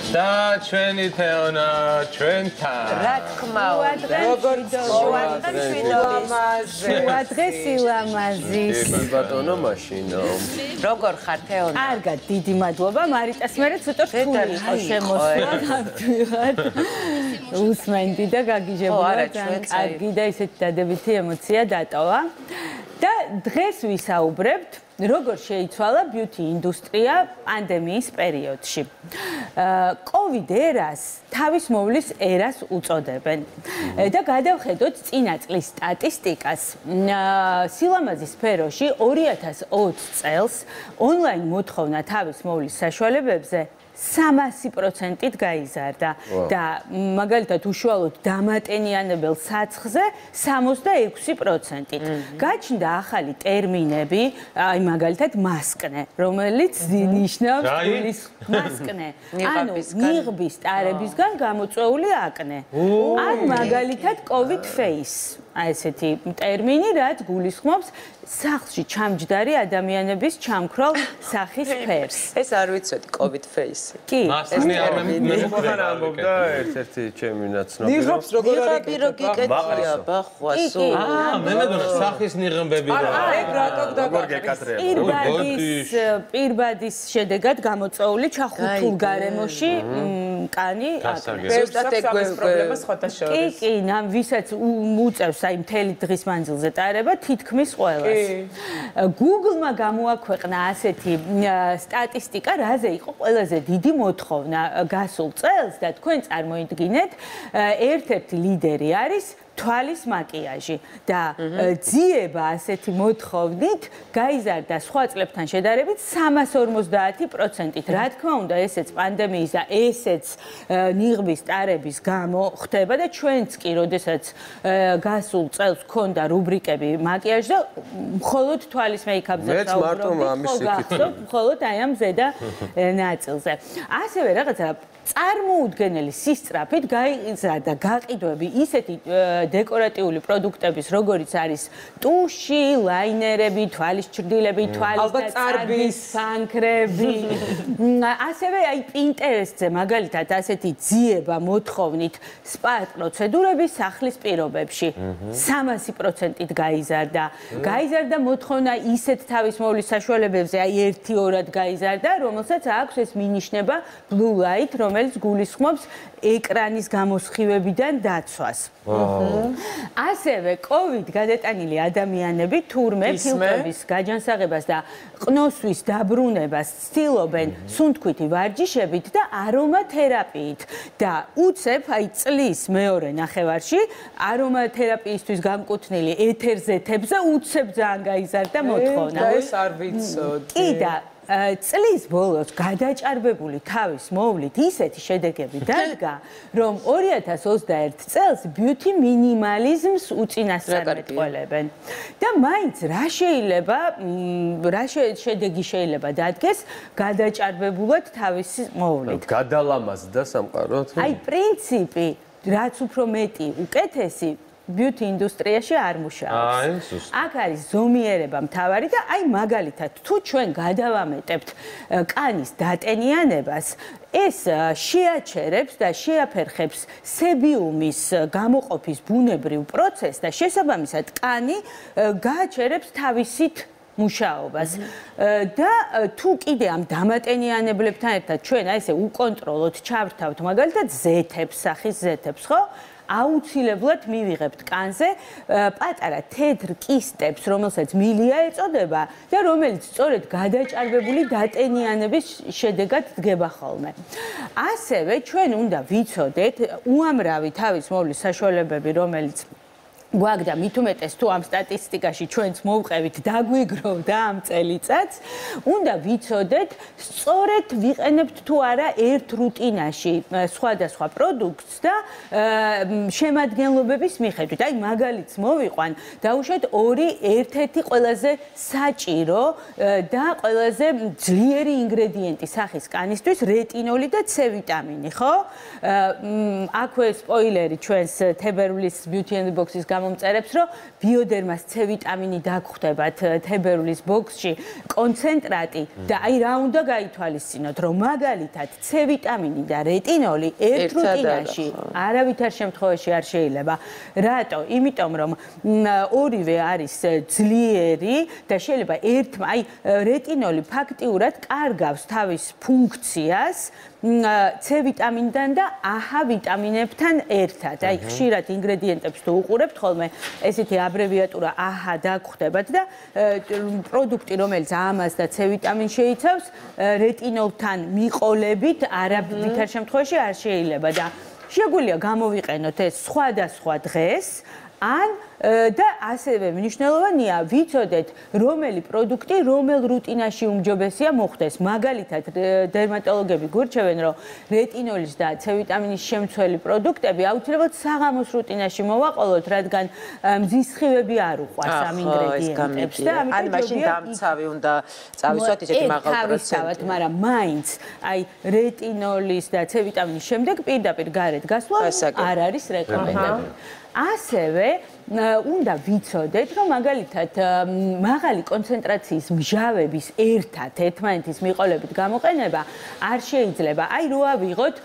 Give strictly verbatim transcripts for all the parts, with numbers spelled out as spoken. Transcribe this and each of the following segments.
და ჩვენი თეონა ჩვენთან. რა თქმა უნდა. როგორც შუადღე სილამაზის. ბატონო მაშინო. როგორ ხარ თეონა? კარგად, დიდი მადლობა. მარიტას მერე ცოტა რთული იყო შემოსვლა. ვიღად. უსმენდი და გაგიჟებულად კარგი და ისეთი დადებითი ემოცია დატოვა. და დღეს ვისაუბრებთ როგორ შეიცვალა ბიუთი ინდუსტრია პანდემიის პერიოდში. კოვიდ ერას თავის მოვლის ერას უწოდებენ. და გადავხედოთ წინა წლის სტატისტიკას. სილამაზის სფეროში ორი ათას ოცი წელს ონლაინ მოთხოვნა თავის მოვლის საშუალებებზე სამასი პროცენტით გაიზარდა და მაგალითად უშუალოდ დამატენიანებელ საცხზე სამოცდაექვსი პროცენტით. გაჩნდა ახალი ტერმინები, აი მაგალითად მასკნე, რომელიც ნიშნავს გულის მასკნე. ანუ ნიღბის ტარებისგან გამოწვეული აკნე. ან მაგალითად COVID face. აი ესეთი ტერმინი, რაც გულისხმობს სახლში ჩამჯდარი ადამიანების ჩამქრალ სახის ფერს. ეს არ ვიცოდი COVID face. კი, მასკნე არ მეგობარ ამბობდა ერთ-ერთი ჩემი ნაცნობი. ნიღბს როგორ არის გეკეთია ბახვასო. აა მე მეგონა სახის ნიღბები რა. აა ეგ რატო როგორ გეკათრება? პირბადის პირბადის შედეგად გამოწვეული ჩახუთულ გარემოში კანი აკნე. ზუსტად ეგ პრობლემა სხვათა შორის. კი, კი, ნამ ვისაც უწევს აი მთელი დღის მანძილზე ტარება თითქმის ყველას. Google-მა გამოაქვეყნა ასეთი სტატისტიკა, რაზე იყო ყველაზე დიდი მოთხოვნა გასულ წელს და თქვენ წარმოიდგინეთ, ერთ-ერთი ლიდერი არის თვალის მაკიაჟი და ძიება ასეთი მოთხოვნით გაიზარდა სხვა წლებთან შედარებით სამას ორმოცდაათი პროცენტით. რა თქმა უნდა, ესეც პანდემიის და ესეც ნიღბის ტარების გამო ხდება და ჩვენც კი, როდესაც გასულ წელს ქონდა რუბრიკები მაკიაჟ და მხოლოდ თვალის მეიქაპზე ვსაუბრობთ, მხოლოდ აი ამ ზედა ნაწილზე. ასევე რაღაცა წარმოუდგენელი სისწრაფით გაიზარდა გაყიდვები ისეთი დეკორატიული პროდუქტების, როგორც არის ტუში, ლაინერები, თვალის ჩრდილები, თვალის წარბის ფანქრები. ასევე აი Pinterest-ზე მაგალითად ასეთი ძიება მოთხოვნით სპა პროცედურების სახლის პირობებში სამასი პროცენტით გაიზარდა. გაიზარდა მოთხოვნა ისეთ თავის მოვლის საშუალებებზე, აი ერთი-ორად გაიზარდა, რომელსაც აქვს ეს მინიშნება blue light, რომელიც გულისხმობს ეკრანის გამოსხივებიდან დაცვას. ასევე COVID გადატანილი ადამიანები თურმე ფილტრების გაჯანსაღებას და ყნოსვის დაბრუნებას ცდილობენ სუნთქვითი ვარჯიშებით და არომათერაპიით და უცებ აი წლის მეორე ნახევარში არომათერაპიისთვის გამკუთვნილი ეთერზეთებზე უცებ ძალიან გაიზარდა მოთხოვნა. და ეს არ ვიცოდი. კი და წლის ბოლოს გადაჭარბებული თავის მოვლით ისეთი შედეგები დადგა, რომ ორი ათას ოცდაერთი წელს ბიუთი მინიმალიზმს უწინასწარმეტყველებენ. და მაინც რა შეიძლება, რა შედეგი შეიძლება დადგეს გადაჭარბებულად თავისი მოვლით. გადალამაზდა სამყაროთ. აი პრინციპი, რაც უფრო მეტი უკეთესი ბიუთი ინდუსტრიაში არ მუშაობს. აქ არის ზომიერება მთავარი და აი მაგალითად თუ ჩვენ გადავამეტებთ კანის დატენიანებას, ეს შეაჩერებს და შეაფერხებს სებიუმის გამოყოფის ბუნებრივ პროცესს და შესაბამისად კანი გააჩერებს თავისით მუშაობას. და თუ კიდე ამ დამატენიანებლებთან ერთად ჩვენ აი ესე უკონტროლოთ ჩავრთავთ მაგალითად ზეთებს, სახის ზეთებს, ხო? აუცილებლად მივიღებთ კანზე პატარა თეთრ კისტებს, რომელსაც მილია ეწოდება და რომელიც სწორედ გადაჭარბებული დატენიანების შედეგად დგება ხოლმე. ასევე ჩვენ უნდა ვიცოდეთ უამრავი თავის მოვლის საშუალებები, რომელიც გვაქვს და მით უმეტეს თუ ამ სტატისტიკაში ჩვენც მოვყევით დაგვიგროვდა ამ წელიწადს, უნდა ვიცოდეთ სწორედ ვიყენებთ თუ არა ერთ რუტინაში სხვადასხვა პროდუქტს და შემადგენლობების მიხედვით. აი მაგალითს მოვიყვან, დაუშვათ ორი ერთ-ერთი ყველაზე საჭირო და ყველაზე ძლიერი ინგრედიენტი სახის კანისთვის, რეტინოლი და C ვიტამინი, ხო? აქვე სპოილერი ჩვენს თებერვლის Beauty and the Box-ის გამომწერებს, რომ ბიოდერმას C ვიტამინი დაგხვდებათ თებერვლის ბოქსში, კონცენტრატი და აი რა უნდა გაითვალისწინოთ, რომ მაგალითად C ვიტამინი და რეტინოლი ერთ რუტინაში არავითარ შემთხვევაში არ შეიძლება. რატო? იმიტომ რომ ორივე არის ძლიერი და შეიძლება ერთმა აი რეტინოლი ფაქტიურად კარგავს თავის ფუნქციას C ვიტამინთან და A ვიტამინებთან ერთად. აი ხშირად ინგრედიენტებს თუ უყურებთ ხოლმე ესეთი აბრევიატურა A დაგხვდებათ და პროდუქტი რომელიც A-მას და C ვიტამინს შეიცავს რეტინოლთან მიყოლებით არავითარ შემთხვევაში არ შეიძლება და შეგვიძლია გამოვიყენოთ ეს სხვადასხვა დღეს ან და ასევე მნიშვნელოვანია ვიცოდეთ რომელი პროდუქტი რომელ რუტინაში უმჯობესია მოხდეს. მაგალითად დერმატოლოგები გურჩევენ რომ რეტინოლის და C ვიტამინის შემცველი პროდუქტები აუცილებლად საღამოს რუტინაში მოვაყოლოთ, რადგან მზის სხივები არ უყვარს ამ ინგრედიენტებს და ამიტომ ან მაშინ დამცავი უნდა წავისვათ ისეთი მაღალ პროცენტით, მაგრამ მაინც აი რეტინოლის და C ვიტამინის შემდეგ პირდაპირ გარეთ გასვლა არ არის რეკომენდებული. ასევე უნდა ვიცოდეთ, რომ მაგალითად მაღალი კონცენტრაციის მჟავების ერთად ერთმანეთის მიყოლებით გამოყენება არ შეიძლება. აი რო ავიღოთ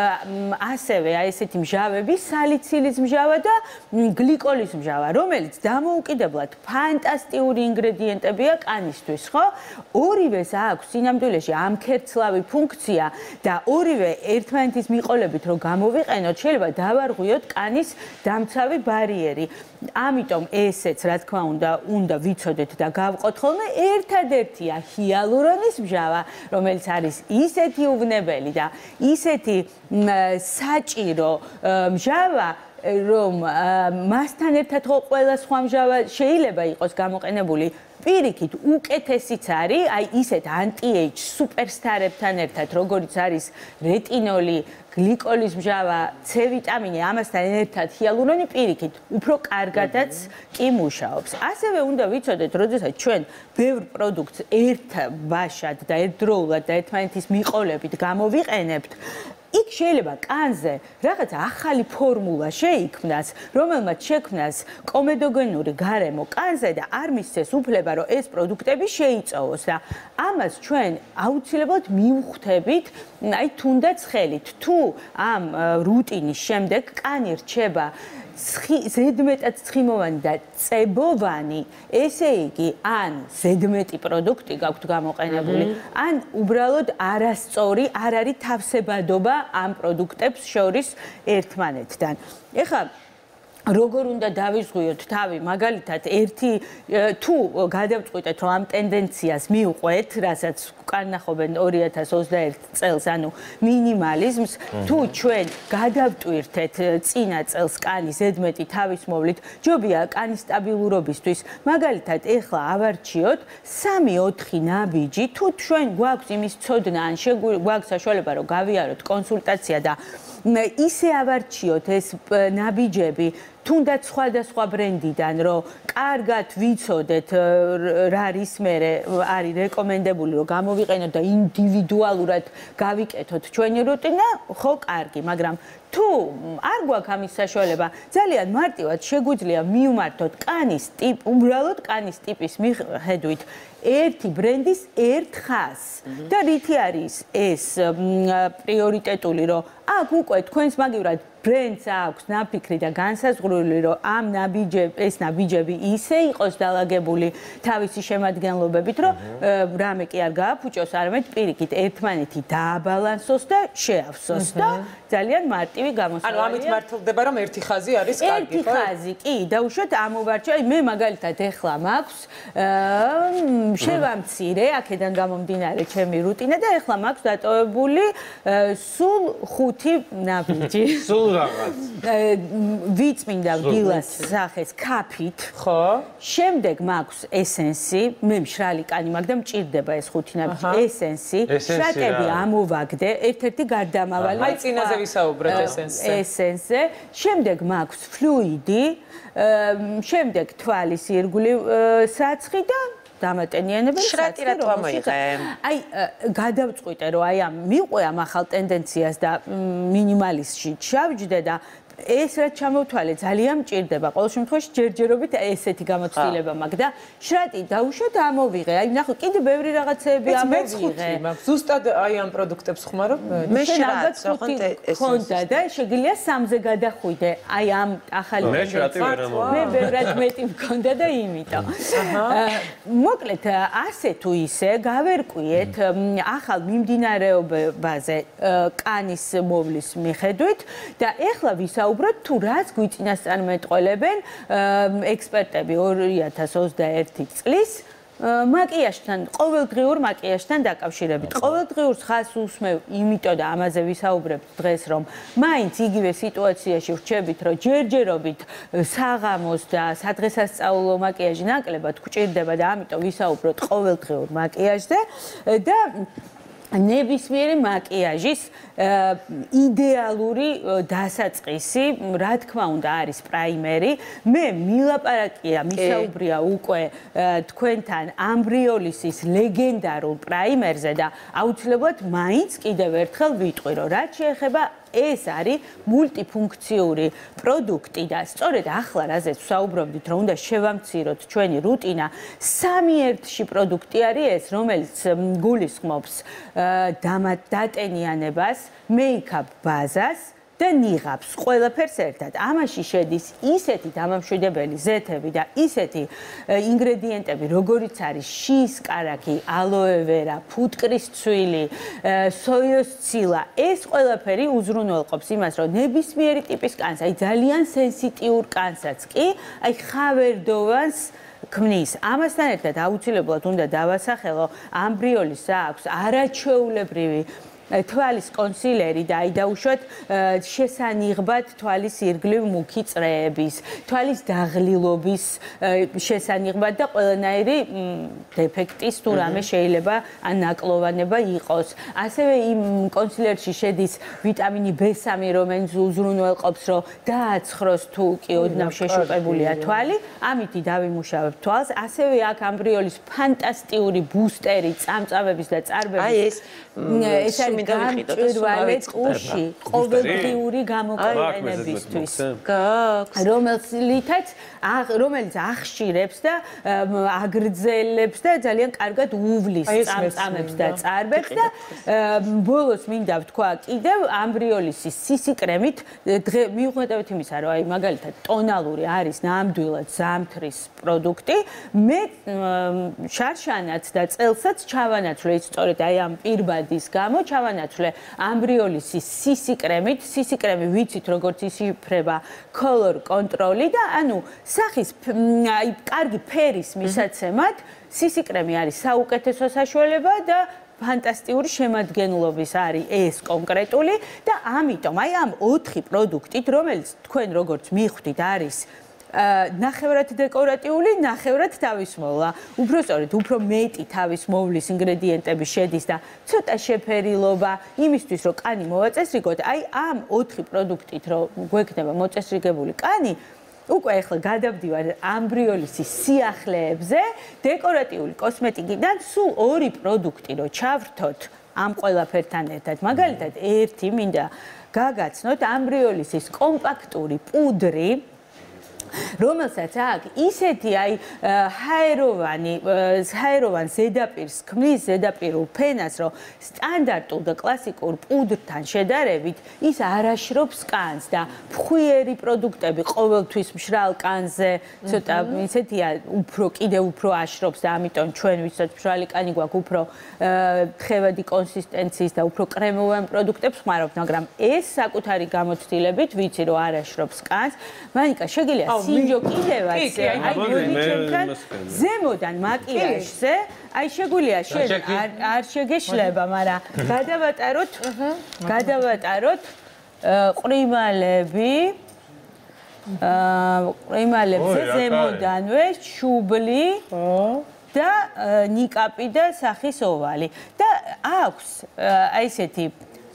ასევე აი ესეთი მჟავები, სალიცილის მჟავა და გლიკოლის მჟავა, რომელიც დამოუკიდებლად ფანტასტიკური ინგრედიენტებია კანისთვის, ხო? ორივეს აქვს სინამდვილეში ამქერცლავი ფუნქცია და ორივე ერთმანეთის მიყოლებით რო გამოვიყენოთ, შეიძლება დავარღვიოთ კანის დამცავი ბარიერი. ამიტომ ესეც რა თქმა უნდა უნდა ვიცოდეთ და გავყოთ ხოლმე ერთადერთია ჰიალურონის მჟავა, რომელიც არის ისეთი უვნებელი და ისეთი საჭირო მჟავა, რომ მასთან ერთად ყველა სხვა მჟავა შეიძლება იყოს გამოყენებული პირიქით უკეთესიც არის, აი ისეთ ანტი-ეიჯ სუპერსტარებთან ერთად, როგორიც არის რეტინოლი, გლიკოლის მჟავა, C ვიტამინი, ამასთან ერთად ჰიალურონი პირიქით უფრო კარგადაც კი მუშაობს. ასევე უნდა ვიცოდეთ, როდესაც ჩვენ ბევრ პროდუქტს ერთ ბაშად და ერთდროულად და ერთმანეთის მიყოლებით გამოვიყენებთ, იქ შეიძლება კანზე რაღაც ახალი ფორმულა შეიქმნას, რომელმაც შექმნას კომედოგენური გარემო კანზე და არ მისცეს უფლება, რომ ეს პროდუქტები შეიწოვოს და ამას ჩვენ აუცილებლად მივხვდებით, აი თუნდაც ხელით. თუ ამ რუტინის შემდეგ კანი რჩება ზედმეტად ცხიმოვანი და წებოვანი, ესე იგი, ან ზედმეტი პროდუქტი გაქვთ გამოყენებული, ან უბრალოდ არასწორი არ არის თავსებადობა ამ პროდუქტებს შორის ერთმანეთთან. ეხლა როგორ უნდა დავიზღვიოთ თავი, მაგალითად, ერთი თუ გადავწყვიტეთ, რომ ამ ტენდენციას მივყვეთ, რასაც განახობენ ორი ათას ოცდაერთ წელს, ანუ მინიმალიზმს, თუ ჩვენ გადავტვირთეთ წინა წელს კანის ზედმეტი თავისმოვლით, ჯობია კანის სტაბილურობისთვის, მაგალითად, ეხლა ავარჩიოთ სამი ოთხი ნაბიჯი, თუ ჩვენ გვაქვს იმის ცოდნა, ან გვაქვს საშუალება, რომ გავიაროთ კონსულტაცია და ისე ავარჩიოთ ეს ნაბიჯები, თუნდაც სხვადასხვა ბრენდიდან, რომ კარგად ვიცოდეთ რა არის მერე არის რეკომენდებული, რომ გამოვიყენოთ და ინდივიდუალურად გავიკეთოთ ჩვენი რუტინა, ხო, კარგი, მაგრამ თუ არ გვაქვს ამის საშუალება, ძალიან მარტივად შეგვიძლია მივმართოთ კანის ტიპ, უბრალოდ კანის ტიპის მიხედვით ერთი ბრენდის ერთ ხაზს. და რითი არის ეს პრიორიტეტული, რომ აქ უკვე თქვენს მაგივრად ბრენდს აქვს ნაფიქრი და განსაზღვრული, რომ ამ ნაბიჯები, ეს ნაბიჯები ისე იყოს დალაგებული თავისი შემადგენლობებით, რომ რამე კი არ გააფუჭოს, არამედ პირიქით ერთმანეთი დააბალანსოს და შეავსოს და ძალიან მარტივი გამოსავალია. ანუ ამით მართლდება, რომ ერთი ხაზი არის კარგი, ერთი ხაზი, კი, დაუშვათ ამოვარჩა, მე მაგალითად ეხლა მაქვს შევამცირე, აქედან გამომდინარე ჩემი რუტინა და ეხლა მაქვს დატოვებული სულ ხუთი ნაბიჯი. სულ რაღაც. ვიწმინდა დილას სახეს ქაფით. ხო. შემდეგ მაქვს ესენსი, მე მშრალი კანი მაქვს და მჭირდება ეს ხუთი ნაბიჯი. ესენსი, შრაკები ამოვაგდე, ერთ-ერთი გარდამავალი. აი წინაზე ვისაუბრეთ ესენსზე. ესენსზე, შემდეგ მაქვს ფლუიდი, შემდეგ თვალის ირგვლივ საცხი და დამატენიანებელი შრატი რატო ამოიღე? აი გადავწყვიტე, რომ აი ამ მიყვე ამ ახალ ტენდენციას და მინიმალისტში ჩავჯდე და ეს რაც ჩამოვთვალე ძალიან მჭირდება. ყოველ შემთხვევაში ჯერჯერობით ესეთი გამოცდილება მაქვს და შრატი დაუშვათ ამოვიღე. აი ნახე კიდე ბევრი რაღაცეები ამოვიღე. ზუსტად აი ამ პროდუქტებს ხმარო? მე შრატს ხონდა და შეგიძლია სამზე გადახვიდე. აი ამ ახალი მე შრატი ვერ ამოვიღე. მე ბევრად მეტი მქონდა და იმიტომ. მოკლედ ასე თუ ისე გავერკვიეთ ახალ მიმდინარეობაზე კანის მოვლის მიხედვით და ეხლა ვისაუბროთ თუ რაც გვიწინასწარმეტყველებენ ექსპერტები ორი ათას ოცდაერთი წლის მაკიაჟთან, ყოველდღიურ მაკიაჟთან დაკავშირებით. ყოველდღიურ ხას უსმევ, იმიტომ და ამაზე ვისაუბრებთ დღეს, რომ მაინც იგივე სიტუაციაში ვრჩებით, რომ ჯერჯერობით საღამოს და სადღესასწაულო მაკიაჟი ნაკლებად გვჭირდება და ამიტომ ვისაუბროთ ყოველდღიურ მაკიაჟზე და ნებისმიერი მაკიაჟის იდეალური დასაწყისი, რა თქმა უნდა, არის პრაიმერი. მე მილაპარაკია, მისაუბრია უკვე თქვენთან ამბრიოლისის ლეგენდარულ პრაიმერზე და აუცილებლად მაინც კიდევ ერთხელ ვიტყვი, რომ რაც შეეხება ეს არის მულტიფუნქციური პროდუქტი და სწორედ ახლა რაზეც ვსაუბრობდით, რომ უნდა შევამციროთ ჩვენი რუტინა, სამი ერთში პროდუქტი არის ეს, რომელიც გულისხმობს დატენიანებას, მეიქაპ ბაზას და ნიღაბს ყველაფერს ერთად. ამაში შედის ისეთი დამამშვიდებელი ზეთები და ისეთი ინგრედიენტები, როგორიც არის შიის კარაქი, ალოე ვერა, ფუტკრის ცვილი, სოიოს ცილა. ეს ყველაფერი უზრუნველყოფს იმას, რომ ნებისმიერი ტიპის კანს, აი ძალიან სენსიტიურ კანსაც კი, აი ხავერდოვანს ქმნის. ამასთან ერთად აუცილებლად უნდა დავასახელო, ამბრიოლის აქვს არაჩვეულებრივი თვალის კონსილერი და აი დაუშვათ შესანიღბად თვალის ირგვლივ მუქი წრეების, თვალის დაღლილობის შესანიღბად და ყველანაირი დეფექტის თუ რამე შეიძლება ან ნაკლოვანება იყოს. ასევე იმ კონსილერში შედის ვიტამინი ბ სამი, რომელიც უზრუნველყოფს, რომ დააცხროს თუ კი ოდნავ შეშუპებულია თვალი, ამითი დავიმუშავებ თვალს. ასევე აქ ამბრიოლის ფანტასტიკური ბუსტერი წამწამების და წარბების. აი ეს ეს არის გამჭვირვალე კუში ყოველდღიური გამოყენებისთვის, რომელიცაც რომელიც ახშირებს და აგრძელებს და ძალიან კარგად უვლის წამწამებს და წარბებს და ბოლოს მინდა ვთქვა კიდევ ამბრიოლისის სისი კრემით მიუხედავად იმისა, რომ აი მაგალითად ტონალური არის ნამდვილად ზამთრის პროდუქტი, მე შარშანაც და წელსაც ჩავანაცვლე სწორედ აი ამ პირბადის გამო ჩავანაცვლე ამბრიოლისის სისი კრემით. სისი კრემი ვიცით როგორც იშიფრება color control-ი და ანუ სახის აი კარგი ფერის მისაცემად სისი კრემი არის საუკეთესო საშუალება და ფანტასტიკური შემადგენლობის არის ეს კონკრეტული და ამიტომ აი ამ ოთხი პროდუქტით, რომელიც თქვენ როგორც მიხვდით არის ნახევრად დეკორატიული, ნახევრად თავისმოვლა. უბრალოდ უფრო მეტი თავისმოვლის ინგრედიენტები შედის და ცოტა შეფერილობა იმისთვის, რომ კანი მოვაწესრიგოთ. აი ამ ოთხი პროდუქტით, რომ გვექნება მოწესრიგებული კანი, უკვე ახლა გადავდივარ ამბრიოლისის სიახლეებზე, დეკორატიული კოსმეტიკიდან სულ ორი პროდუქტი, რომ ჩავრთოთ ამ ყველაფერთან ერთად. მაგალითად, ერთი მინდა გაგაცნოთ ამბრიოლისის კომპაქტური პუდრი, რომელსაც აქვს ისეთი აი ჰაეროვანი ჰაეროვან ზედაპირს ქმნის ზედაპირულ ფენას, რომ სტანდარტულ და კლასიკურ პუდრთან შედარებით ის არ აშრობს კანს და ფხვიერი პროდუქტები ყოველთვის მშრალ კანზე ცოტა ისეთია, უფრო კიდევ უფრო აშრობს და ამიტომ ჩვენ ვისაც მშრალი კანი გვაქვს, უფრო თხევადი კონსისტენციის და უფრო კრემოვან პროდუქტებს ხმარობთ, მაგრამ ეს საკუთარი გამოცდილებით ვიცი, რომ არ აშრობს კანს. მანიკა, შეგიძლია სინჯო კიდევაც აი გულჩემთან ზემოდან მაკიაჟზე აი შეგვიძლია შენ არ შეგეშლება, მაგრამ გადავატაროთ გადავატაროთ ყრიმალები ყრიმალებზე ზემოდანვე შუბლი და ნიკაპი და სახის ოვალი და აქვს აი ესეთი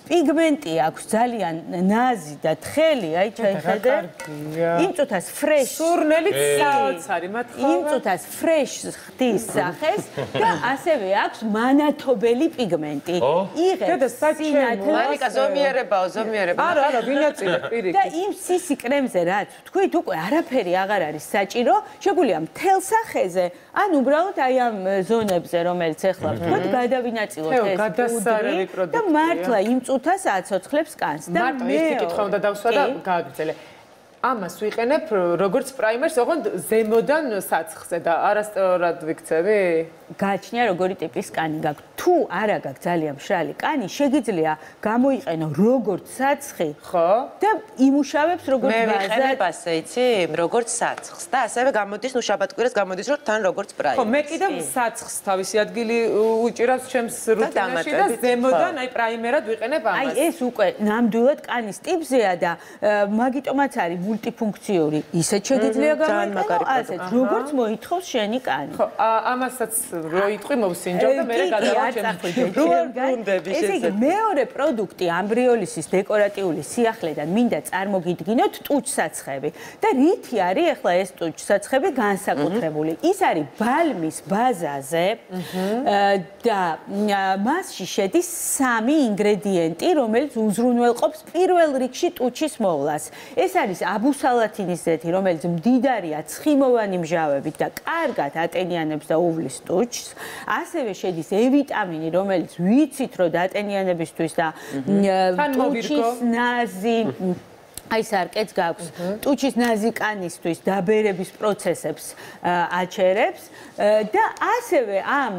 პიგმენტი აქვს ძალიან ნაზი და თხელი, აი ჩაიხედე. იმ წუთას ფრეშ. სურნელი საოცარი, მათხოვა. იმ წუთას ფრეშ ხდის სახეს და ასევე აქვს მანათობელი პიგმენტი. იღებს სინათლეს. მარიკა ზომიერებაო, ზომიერება. არა, არა, ვინაწილე პირიქით. და იმ სისი კრემზე რაც თქვით, უკვე არაფერი აღარ არის საჭირო, შეგვიძლია მთელ სახეზე, ან უბრალოდ აი ამ ზონებზე, რომელიც ეხლა თქვით, გადავინაწილოთ ეს გადასარევი პროდუქტია. და მართლა იმ წუთას აცოცხლებს კანს. და მე ერთი კითხვა უნდა დავსვა და გააგრძელე. ამას ვიყენებ როგორც პრაიმერს, ოღონდ ზემოდან საცხზე და არასწორად ვიქცევი? გააჩნია როგორი ტიპის კანი გაქვს. თუ არა გაქვს ძალიან მშრალი კანი, შეგიძლია გამოიყენო როგორც საცხი, ხო? და იმუშავებს როგორც მე ბაზა. ვიყენებ ასე, იცი, როგორც საცხს და ასევე გამოდის, ნუ შაბათ-კვირას გამოდის, რომ თან როგორც პრაიმერი. ხო, მე კიდევ საცხს თავისი ადგილი უჭირავს ჩემს რუტინაში და ზემოდან აი პრაიმერად ვიყენებ ამას. აი ეს უკვე ნამდვილად კანის ტიპზეა და მაგიტომაც არის მულტიფუნქციური. ისეთ შეგიძლია გამოიყენო, ასეთ როგორც მოითხოვს შენი კანი. ხო, ამასაც რო იტყვი მოვსინჯო და მე გადავაჩვენებ. ესე იგი მეორე პროდუქტი ამბრიოლისის დეკორატიული სიახლედან მინდა წარმოგიდგინოთ ტუჩსაცხები. და რითი არის ახლა ეს ტუჩსაცხები განსაკუთრებული? ის არის ბალმის ბაზაზე და მასში შედის სამი ინგრედიენტი, რომელიც უზრუნველყოფს პირველ რიგში ტუჩის მოვლას. ეს არის აბუსალათინის ზეთი, რომელიც მდიდარია ცხიმოვანი მჟავებით და კარგად ატენიანებს და უვლის ტუჩს. ასევე შედის E ვიტამინი, რომელიც ვიცით, რომ დატენიანებისთვის და ტუჩის ნაზი აი სარკეც გაქვს. ტუჩის ნაზი კანისთვის დაბერების პროცესებს აჩერებს და ასევე ამ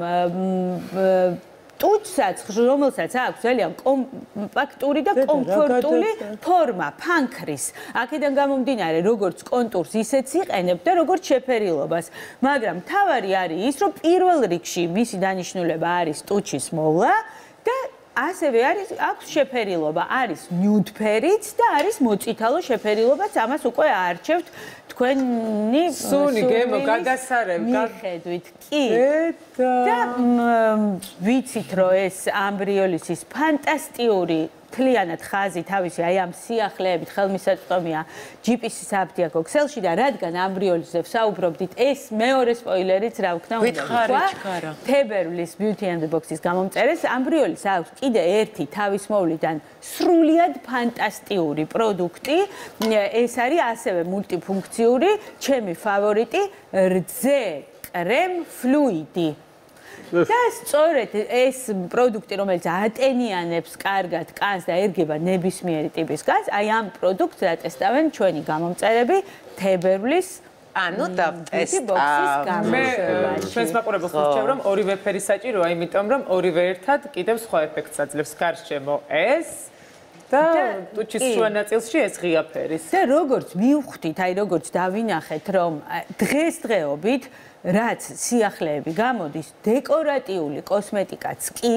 ტუჩსაც, რომელსაც აქვს ძალიან კომპაქტური და კომფორტული ფორმა, ფანქრის. აქედან გამომდინარე, როგორც კონტურს ისეც იყენებ და როგორც შეფერილობას. მაგრამ თავარი არის ის, რომ პირველ რიგში მისი დანიშნულება არის ტუჩის მოვლა და ასევე არის აქვს შეფერილობა, არის ნიუდფერიც და არის მოწითალო შეფერილობაც, ამას უკვე აარჩევთ თქვენი სუნი გემო გადასარევ მიხედვით კი და ვიცით რომ ეს ამბრიოლისის ფანტასტიკური თლიანად ხაზი თავისი აი ამ სიახლეებით ხელმისაწვდომია ჯი პი სი აპტიაკო ქსელში და რადგან ამბრიოლისზე ვსაუბრობდით ეს მეორე სპოილერიც რა ვქნა უნდა ვთქვა თებერვლის Beauty and the Box-ის გამომწერეს ამბრიოლის აქვს კიდე ერთი თავის მოვლიდან სრულიად ფანტასტიკური პროდუქტი ეს არის ასევე მულტიფუნქციური ჩემი ფავორიტი რძე კრემ ფლუიდი და სწორედ ეს პროდუქტი, რომელიც ატენიანებს კარგად კანს და ერგება ნებისმიერი ტიპის კანს, აი ამ პროდუქტს ატესტავენ ჩვენი გამომწერები თებერვლის ანუ დავტესტავ. მე ჩვენს მაყურებელს ვუჩვევ, რომ ორივე ფერი საჭიროა, იმიტომ რომ ორივე ერთად კიდევ სხვა ეფექტს აძლევს. გარშემო ეს და ტუჩის შუა ნაწილში ეს ღია ფერის. და როგორც მივხვდით, აი როგორც დავინახეთ, რომ დღესდღეობით რაც სიახლეები გამოდის, დეკორატიული კოსმეტიკაც კი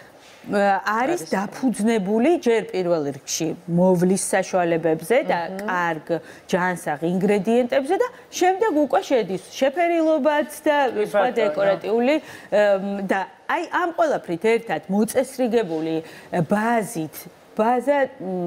არის დაფუძნებული ჯერ პირველ რიგში მოვლის საშუალებებზე და კარგ ჯანსაღ ინგრედიენტებზე და შემდეგ უკვე შედის შეფერილობაც და სხვა დეკორატიული და აი ამ ყველაფრით ერთად მოწესრიგებული ბაზით, ბაზა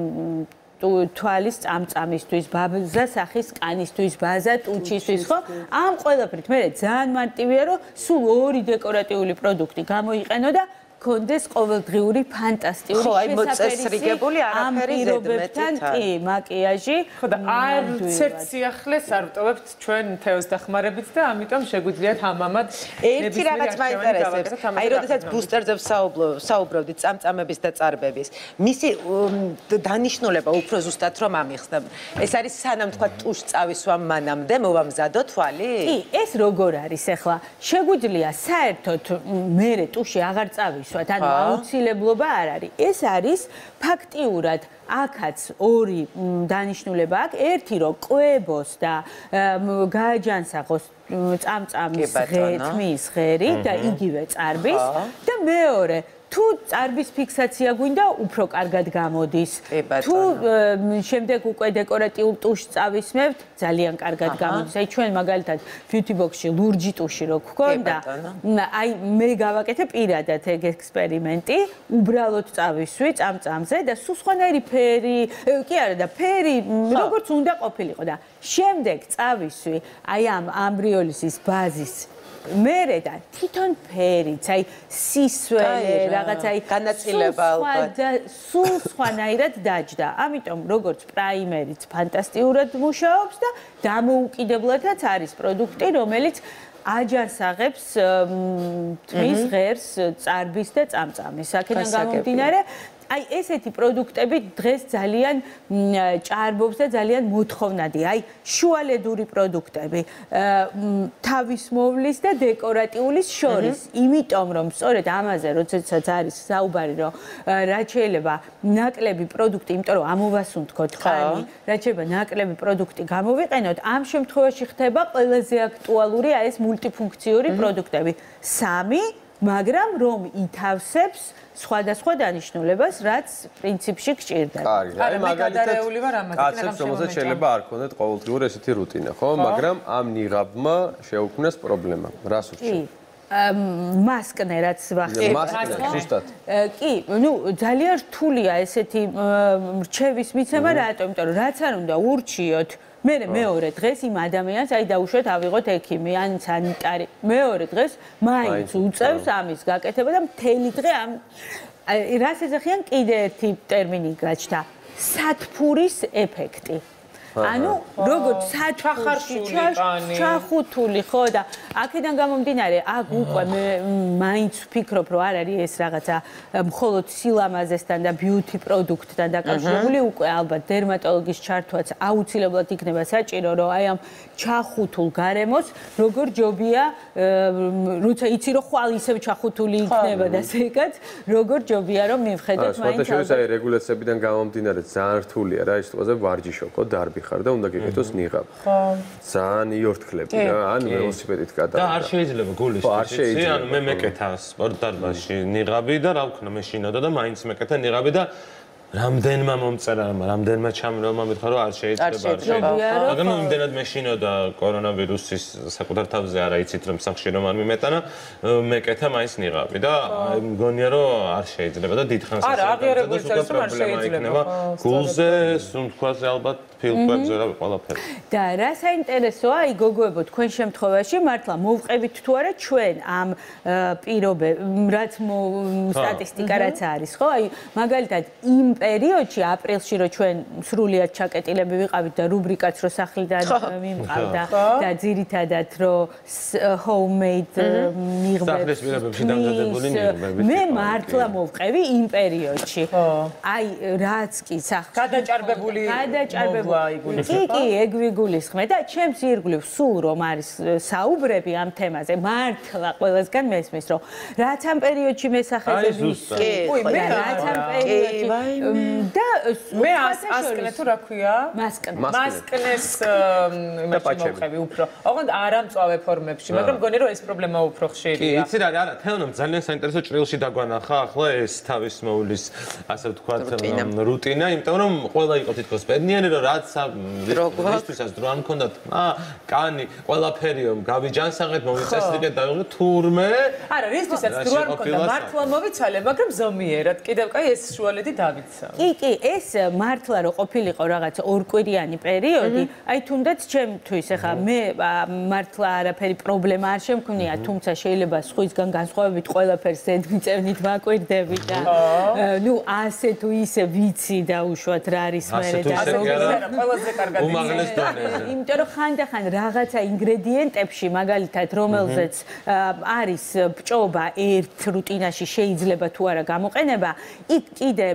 თვალის წამწამისთვის, ბაზა სახის კანისთვის, ბაზა ტუჩისთვის, ხო? ამ ყველაფრით მე ძალიან მარტივია, რომ სულ ორი დეკორატიული პროდუქტი გამოიყენო და კონდეს ყოველდღიური ფანტასტიკური ხო, აი მოწესრიგებული არაფერი ზედმეტით. კი, მაკიაჟი. ხო და არც ერთ სიახლეს არ ვტოვებთ ჩვენ თეოს დახმარებით და ამიტომ შეგვიძლიათ ამამად ერთი რაღაც მაინტერესებს. აი, როდესაც ბუსტერზე საუბრობდით წამწამების და წარბების, მისი დანიშნულება უფრო ზუსტად რომ ამიხსნებ. ეს არის სანამ თქვა ტუშ წავისვა მანამდე მოვამზადო თვალი? კი, ეს როგორ არის ახლა? შეგვიძლია საერთოდ მერე ტუში აღარ წავის ანუ აუცილებლობა არ არის. ეს არის ფაქტიურად აქაც ორი დანიშნულება აქვს. ერთი რომ ყვებოს და გააჯანსაღოს წამწამის თმის ღერი და იგივე წარბის და მეორე თუ წარბის ფიქსაცია გვინდა, უფრო კარგად გამოდის. თუ შემდეგ უკვე დეკორატიულ ტუშს წავისმევთ, ძალიან კარგად გამოდის. აი ჩვენ მაგალითად beauty box-ში ლურჯი ტუში რო გქონდა, აი მე გავაკეთე პირადად ეგ ექსპერიმენტი, უბრალოდ წავისვი წამწამზე და სულ სხვანაირი ფერი, კი არა და ფერი როგორც უნდა ყოფილიყო და შემდეგ წავისვი აი ამ ამბრიოლისის ბაზის მერე და თვითონ ფერიც, აი სისველი, რაღაც აი განაწილება ალბათ. სულ სხვანაირად დაჯდა. ამიტომ როგორც პრაიმერიც ფანტასტიურად მუშაობს და დამოუკიდებლადაც არის პროდუქტი, რომელიც აჯანსაღებს თმის ღერს, წარბის და წამწამის. აქედან გამომდინარე აი ესეთი პროდუქტები დღეს ძალიან ჭარბობს და ძალიან მოთხოვნადია. აი შუალედური პროდუქტები თავის მოვლის და დეკორატიულის შორის. იმიტომ რომ სწორედ ამაზე როდესაც არის საუბარი რომ რაც შეიძლება ნაკლები პროდუქტი, იმიტომ რომ ამოვასუნთქოთ ხანი, რაც შეიძლება ნაკლები პროდუქტი გამოვიყენოთ, ამ შემთხვევაში ხდება ყველაზე აქტუალური აი ეს მულტიფუნქციური პროდუქტები. სამი მაგრამ რომ ითავსებს სხვადასხვა დანიშნულებას, რაც პრინციპში გჭირდება. კარგი, აი მაგალითად კაცებს რომელსაც შეიძლება არ ქონდეთ ყოველდღიური ესეთი რუტინა, ხო? მაგრამ ამ ნიღაბმა შეუქმნეს პრობლემა. რას ურჩევთ? მასკნე რაც ვახდით. მასკნე, ზუსტად. კი, ну ძალიან რთულია ესეთი რჩევის მიცემა, რატომ? იმიტომ რომ რაც არ უნდა ურჩიოთ მე მეორე დღეს იმ ადამიანს აი დაუშვათ ავიღოთ ექიმი ან სანიტარი. მეორე დღეს მაინც უწევს ამის გაკეთება და მთელი დღე ამ რას ეძახიან კიდე ერთი ტერმინი გაჩნდა. სათფურის ეფექტი. ანუ როგორც საჩახარში ჩახუთული ხო და აქედან გამომდინარე აქ უკვე მე მაინც ვფიქრობ რომ არ არის ეს რაღაცა მხოლოდ სილამაზესთან და ბიუთი პროდუქტთან დაკავშირებული უკვე ალბათ დერმატოლოგის ჩართვაც აუცილებლად იქნება საჭირო რომ აი ამ ჩახუთულ გარემოს როგორ ჯობია როცა იცი რომ ხვალ ისევ ჩახუთული იქნება და ზეგაც როგორ ჯობია რომ მივხედოთ მაინც ალბათ აი რეგულაციებიდან გამომდინარე ძალიან რთულია რა ის თვალზე ვარჯიშო ხო დარბი ხარ და უნდა გეკეთოს ნიღაბ. ხო. ძალიან იორთქლები რა, ან ველოსიპედით გადავიდა. და არ შეიძლება გულის პოზიცია, ანუ მე მეკეთა სპორტ დარბაზში ნიღაბი და რა ვქნა მე შინოდა და მაინც მეკეთა ნიღაბი და რამდენმა მომწერალმა, რამდენმა ჩამრელმა მითხრა რომ არ შეიძლება. მაგრამ იმდენად მეშინოდა კორონავირუსის საკუთარ თავზე არა იცით რომ სახში რომ არ მიმეტანა, მეკეთა მაინც ნიღაბი და მგონია რომ არ შეიძლება და დიდხანს არა, აღიარებულიც არის რომ არ შეიძლება. გულზე, სუნთქვაზე ალბათ ფილტვებზე და ყველაფერი. და რა საინტერესოა, აი გოგოებო, თქვენ შემთხვევაში მართლა მოვყევით თუ არა ჩვენ ამ პირობებს, რაც სტატისტიკა რაც არის, ხო? აი მაგალითად იმ პერიოდში აპრილში რო ჩვენ სრულიად ჩაკეტილები ვიყავით და რუბრიკაც რო სახლიდან მიმყავდა და ძირითადად რო homemade ნიღბებში დამზადებული ნიღბები. მე მართლა მოვყევი იმ პერიოდში. აი რაც კი სახლში გადაჭარბებული გადაჭარბებული კი, კი, ეგ ვიგულისხმე და ჩემს ირგვლივ სულ რომ არის საუბრები ამ თემაზე, მართლა ყველასგან მესმის რომ რაც ამ პერიოდში მესახებების უი, მე რაც ამ პერიოდში და მე ასკნე თუ რა ქვია? მასკნე. მასკნეს იმაში მოვყევი უფრო. ოღონდ არ ამწვავე ფორმებში, მაგრამ მგონი რომ ეს პრობლემა უფრო ხშირია. კი, იცი რა, არა, თეონომ ძალიან საინტერესო ჭრილში დაგვანახა ახლა ეს თავის მოვლის, ასე ვთქვათ, რუტინა, იმიტომ რომ ყველა იყო თითქოს ბედნიერი რომ რაც ისთვისაც დრო არ მქონდათ, აა, კანი, ყველაფერიო გავიჯანსაღეთ, მოვიწესრიგეთ და თურმე არა, რისთვისაც დრო არ მქონდა, მართლა მოვიცალე, მაგრამ ზომიერად კიდევ კაი ეს შუალედი დავიცა. კი, კი, ეს მართლა რო ყოფილიყო რაღაც ორკვირიანი პერიოდი, აი თუნდაც ჩემთვის ახლა მე მართლა არაფერი პრობლემა არ შემქმნია, თუმცა შეიძლება სხვისგან განსხვავებით ყველაფერს ზედმიწევნით ვაკვირდები და ნუ ასე თუ ისე ვიცი და უშუალოდ რა არის მერე და ყველაზე კარგად უმაღლეს დონეზე. იმიტომ რომ ხანდახან რაღაცა ინგრედიენტებში, მაგალითად, რომელზეც არის ბჭობა ერთ რუტინაში შეიძლება თუ არა გამოყენება, იქ კიდე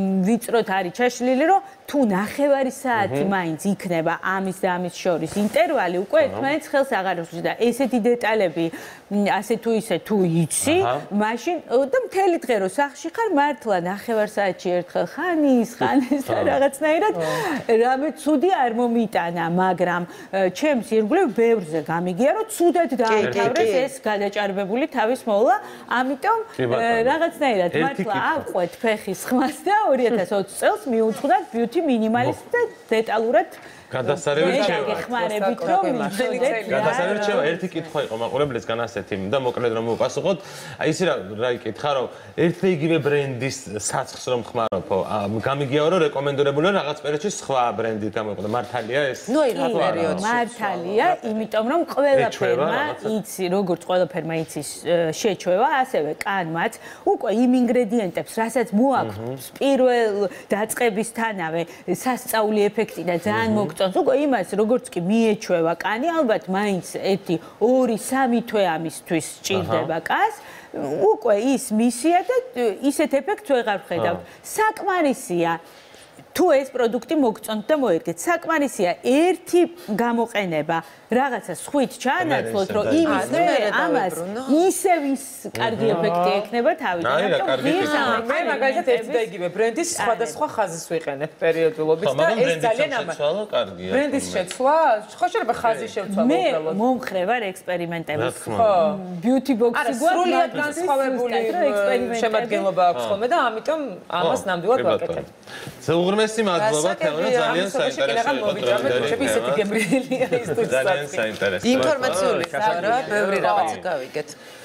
ვიწროთ არის ჩაშლილი, რომ თუ ნახევარი საათი მაინც იქნება ამის და ამის შორის ინტერვალი, უკვე ერთმანეთს ხელს აღარ უსვამს და ესეთი დეტალები ასე თუ ისე თუ იცი, მაშინ და მთელი დღე რო სახლში ხარ, მართლა ნახევარ საათში ერთხელ ხანის, ხანის და რაღაცნაირად რამე ცუდი არ მომიტანა, მაგრამ ჩემს ირგვლივ ბევრზე გამიგია, რომ ცუდად დაამთავრეს ეს გადაჭარბებული თავის მოვლა, ამიტომ რაღაცნაირად მართლა აყვეთ ფეხის ხმას და ორი ათას ოცი წელს მიუძღვნათ beauty minimalist და დეტალურად გადასარევი რჩევა. გეხმარებით რომ მიწოდეთ. გადასარევი რჩევა ერთი კითხვა იყო მაყურებლისგან ასეთი და მოკლედ რომ მოვპასუხოთ. აი ისე რა იკითხა რომ ერთი იგივე ბრენდის საცხს რომ ხმარობო, გამიგიაო რომ რეკომენდებულია რაღაც პერიოდში სხვა ბრენდით გამოიყო და მართალია ეს? ნუ აი რა პერიოდში? მართალია, იმიტომ რომ ყველაფერმა იცი, როგორც ყველაფერმა იცის შეჩვევა, ასევე კანმაც უკვე იმ ინგრედიენტებს, რასაც მოაქვს პირველ დაწყებისთანავე სასწაული ეფექტი და ძალიან მოგ უკვე იმას როგორც კი მიეჩვევა კანი, ალბათ მაინც ერთი ორი სამი თვე ამისთვის სჭირდება კანს, უკვე ის მისია და ისეთ ეფექტს ვეღარ ვხედავთ. საკმარისია თუ ეს პროდუქტი მოგწონთ და მოერგეთ. საკმარისია ერთი გამოყენება, რაღაცა სხვით ჩაანაცვლოთ, რომ იმის მერე ამას ისევ ის კარგი ეფექტი ექნება თავიდან. მე მაგალითად ერთი და იგივე ბრენდის სხვადასხვა ხაზს ვიყენებ პერიოდულობით და ეს ძალიან ამაყარგია. ბრენდის შეცვლა, ხო შეიძლება ხაზი შევცვალო უბრალოდ. მე მომხრე ვარ ექსპერიმენტების. ხო, beauty box-ი გვაქვს, სრულიად განსხვავებული შემადგენლობა აქვს ხოლმე და ამიტომ ამას ნამდვილად ვაკეთებ. უღრმესი მადლობა თემანა, ძალიან საინტერესო იყო დღევანდელი ისეთი გემრიელია ის თუ ძალიან საინტერესო. ინფორმაციული საუბრა, ბევრი რაღაცა გავიგეთ.